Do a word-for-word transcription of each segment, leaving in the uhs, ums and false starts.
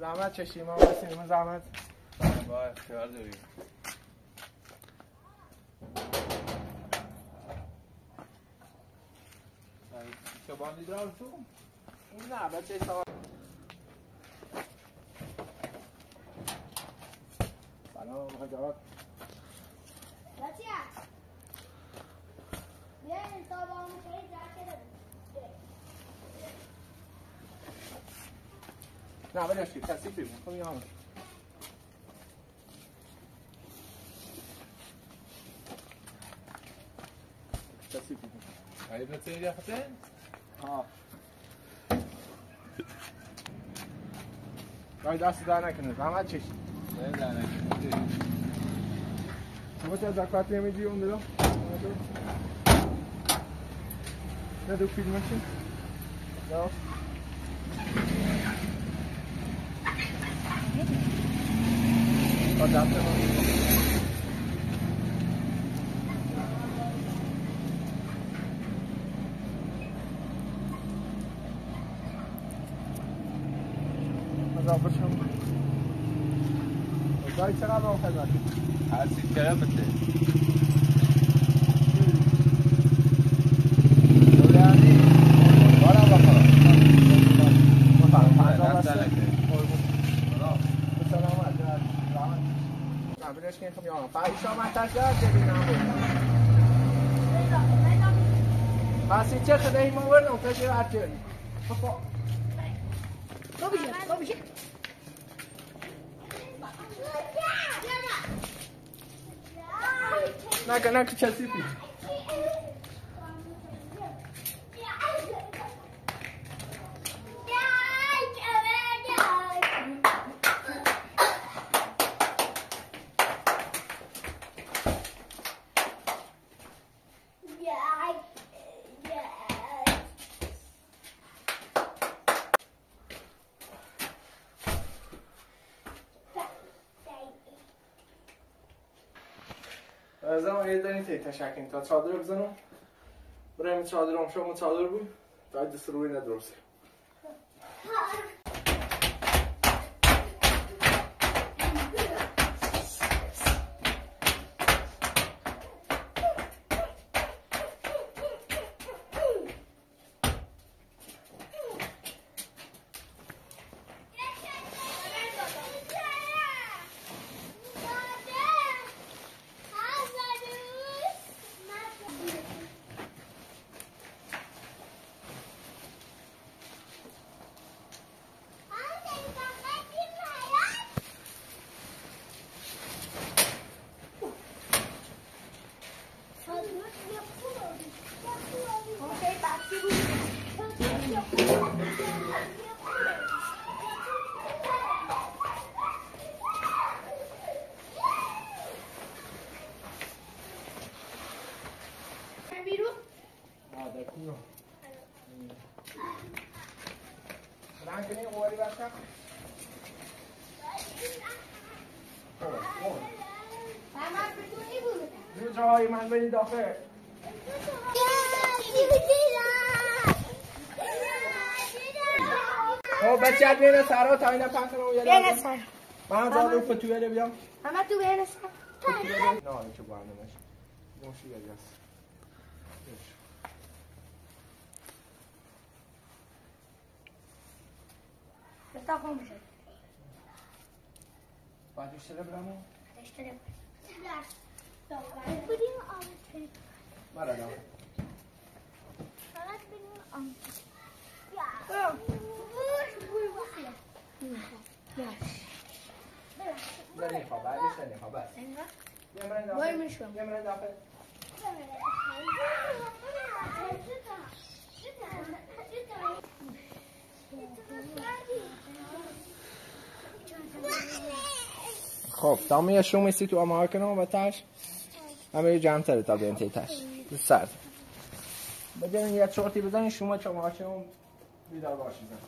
زحمت چشیم ما بسیم زحمت با اختیار داریم. چه باندی دار تو؟ نه بچه سوار سلام حجابات بچه بیاین تا با همون خیلی جرکه نه بلش که کسی بیمون خب یه کسی بیمون هایی بسید یا حسین؟ ها رای دست در نکنه زحمت چشی باید در نکنه شما چه زکات نمیدی اون دلو؟ نه دو فیلمشی؟ نه آدم تمام اضافه شم دایی چقدر با خدمت هر سی کرم بده دولیانی بارا بخورا بلش که خب یارم فرقی شما تشکر ببینم پسی چه خدایی ما بردم تشکر هر چه تو بیشه تو بیشه نکه نکه چسی پی زمان یه دانی تی تشکیم تا چادر بزنم برای چادرم شما چادر بود تا دست روی ندرسته Ranking it, what about that? Do جای من برید داخل. خب بچه‌ها بیاین سر تا اینا پنج تا میاد. بیاین سر. من زادو فتویل بیام. همه تو بیاین سر. نه چه برنامه‌اش. موشی است. Está como já. Pode اشتري برامو؟ اشتري. لا. طبعا. بدين أمتى. مرة لا. خلاص بدين أمتى. يا. لا نخاب بعدش لا نخاب بس. يمرن داخل. وين مشوا؟ يمرن داخل. خب تمام یه شوم ایستی تو آمار کنم و تاش همه یه جمع تره تا بیان تی تاش سرد بگیرین یه چورتی بزنین شما چه ماشم بیدار باشید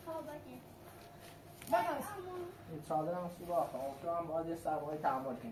این چادر هم سوراخ هم هم باید یه سرمایه تحمل کنیم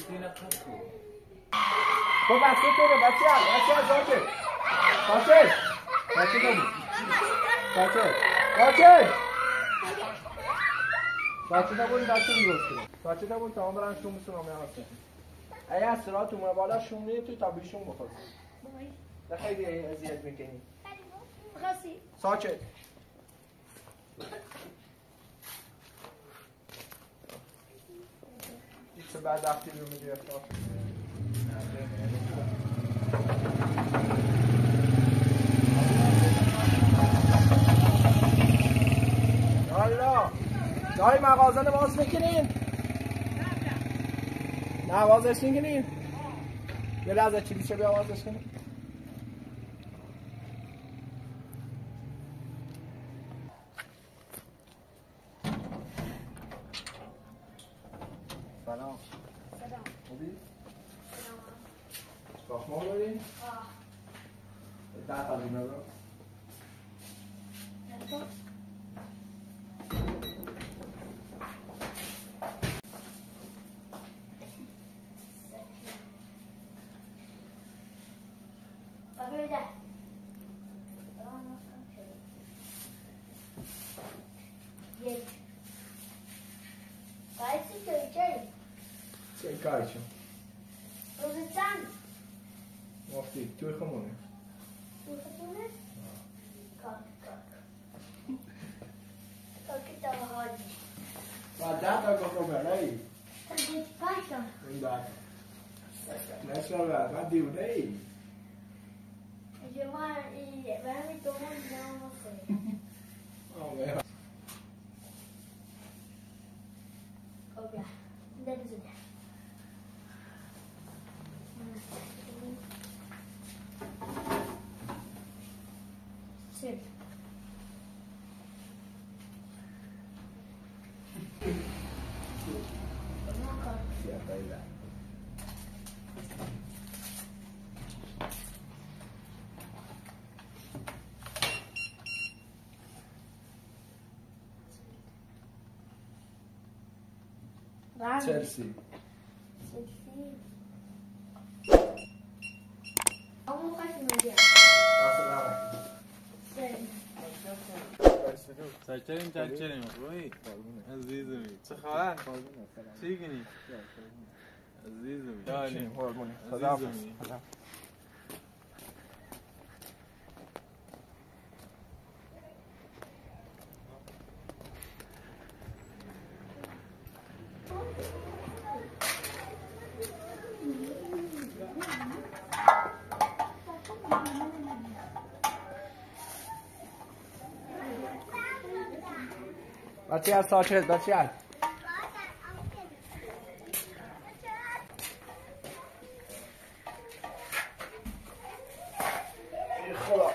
سینه خسته. خب بچه تو رو بچه ها بچه ها زاده بچه بچه تو بچه بچه بچه تا بود بچه میرسته بچه تا بود تا هم برن شون بسون همه هسته اگه از سرات اومه بالا شون میده توی تا بیشون بخواست ده خیلی اذیت میکنی خاصی ساکت چه بعد وقتی رو میدی افتاد یالا جای مغازه رو باز میکنین نه بازش نکنین یه لحظه کلیشه بیا بازش کنین سلام سلام خوبی؟ سلام ساخمار دارین؟ آه ده تا بیمه برو چه کاری شد؟ روز چند؟ مفتی توی خمونه روز خونه؟ کاک کاک کاک تا حالی بعد ده تا گفت رو برای تا دیت پاشم این ده نشنال بعد بعد دیونه ای جمعه ایه برمی دومون جمعه سه آمه اوبیا ده بزنه سه سیاه دایده چلسی چلسی همون خشم میگه دست نمکی سه سچریم چچریم روی عزیزمی چه خبر؟ چی کنی؟ عزیزمی چیم هرمونی خدا حافظ خدا بچه از ساکت بچه از خدا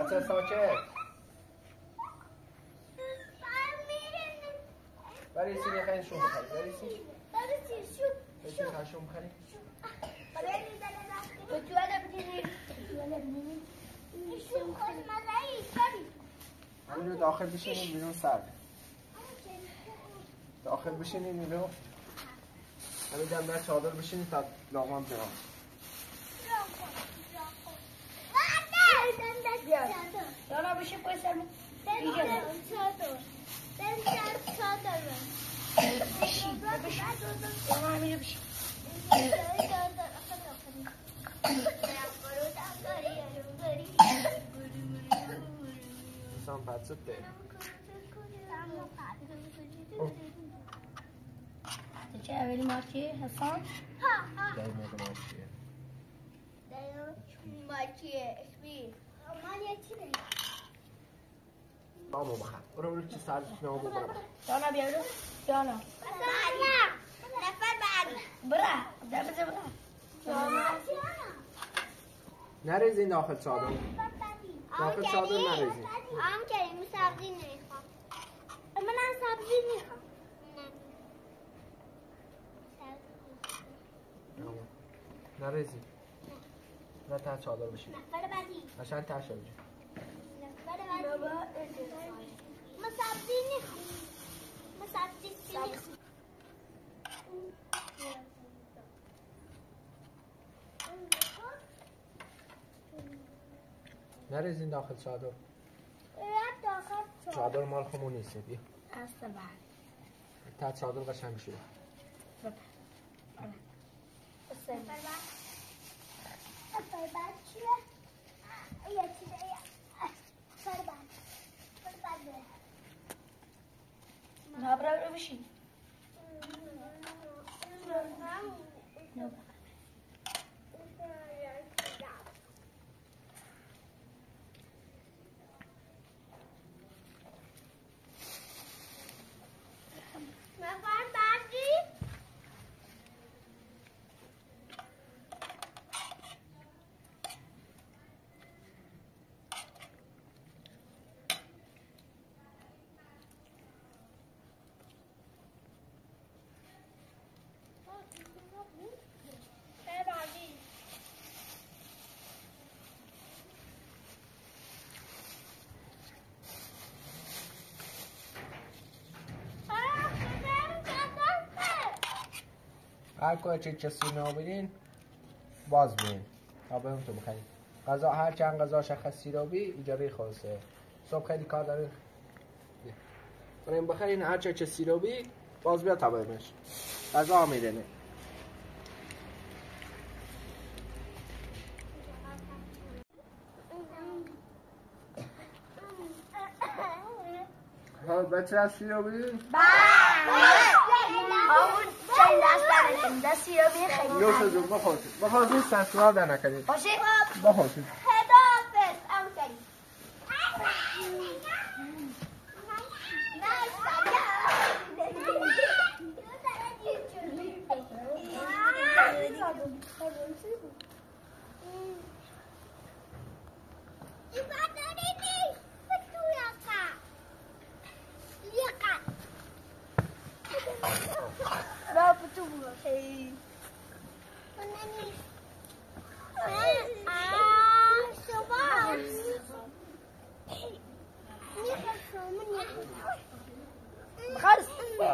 بچه ساکت بریسین یه خیلی شون بخری بریسین بریسین تا شون بخری همینجور داخل بشینیم بیرون سرده داخل بشینیم بیرون همین دم در چادر بشینیم تا لاغمان برام Dona بشه پای سر دیگه چادر بن سر چادر بشی بشی دانا همینجا بشی سام پاتسته چه اولی مارکیه حسان دایی میگه ماشیه دایی مارکیه اسمی من یه چی داری نامو بخر برو برو چی سرش نامو برو دانا بیا برو دانا دانا نفر بعد برا ده بزه برا دانا نریزین داخل چادر داخل چادر نریزین آم کریم سبزی نمیخوام منم سبزی میخوام نریزین نه تا چادر بشین نفر بعدی قشنگ تاشه بجی نفر بعدی من سبزی نمیخوام من سبزی نمیخوام نریزین داخل چادر رفت داخل چادر مال خمون نیسته بیا هست بعد تا چادر قشنگ شده نفر بعد نفر بعد چیه؟ یه چیزه نفر بعد نفر بعد نبرا بشین نفر بعدی هر کوه چه چسی نابینین باز بین تا بهم تو بخرید غذا هر چند غذا شخص سیرابی اجاره خاصه صبح خیلی کار دارین بریم بخرین هر چه چه سیرابی باز بیا تا بهمش غذا میرنه ها بچه از سیرابی آمون چند دست داریم دستی رو بیر خیلی نوش جون بخورید بخورید سنسوار در نکنید باشه بخورید خداحافظ آمون کریم خلص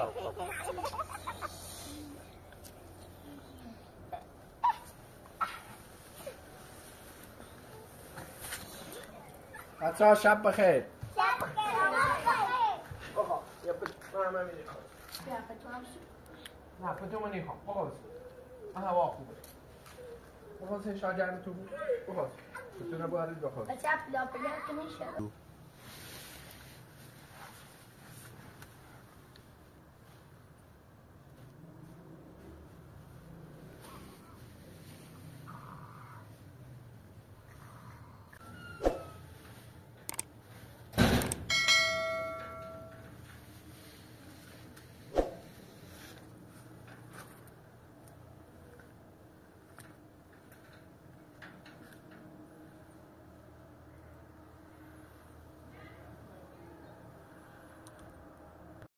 بچه ها شب بخیر شب بخیر بخواه یا پت من همه میخوام نه پتو من نمیخوام بخواه هوا خوبه بخواه شاجرم تو بود بخواه پتو نباید بخواه بچه اپ لاپلیت میشه